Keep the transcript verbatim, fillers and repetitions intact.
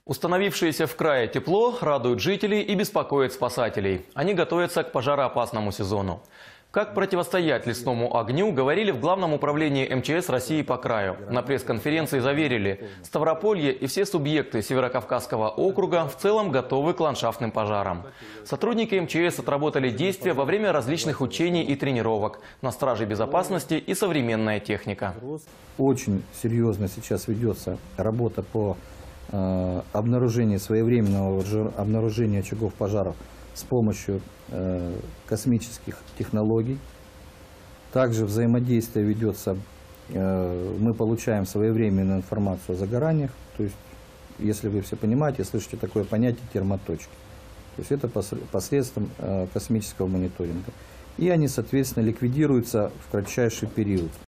Установившееся в крае тепло радует жителей и беспокоит спасателей. Они готовятся к пожароопасному сезону. Как противостоять лесному огню, говорили в Главном управлении эм че эс России по краю. На пресс-конференции заверили, Ставрополье и все субъекты Северокавказского округа в целом готовы к ландшафтным пожарам. Сотрудники эм че эс отработали действия во время различных учений и тренировок. На страже безопасности и современная техника. Очень серьезно сейчас ведется работа по э, обнаружению, своевременного обнаружения очагов пожаров с помощью э, космических технологий. Также взаимодействие ведется, э, мы получаем своевременную информацию о загораниях. То есть, если вы все понимаете, слышите такое понятие термоточки. То есть это посредством э, космического мониторинга. И они, соответственно, ликвидируются в кратчайший период.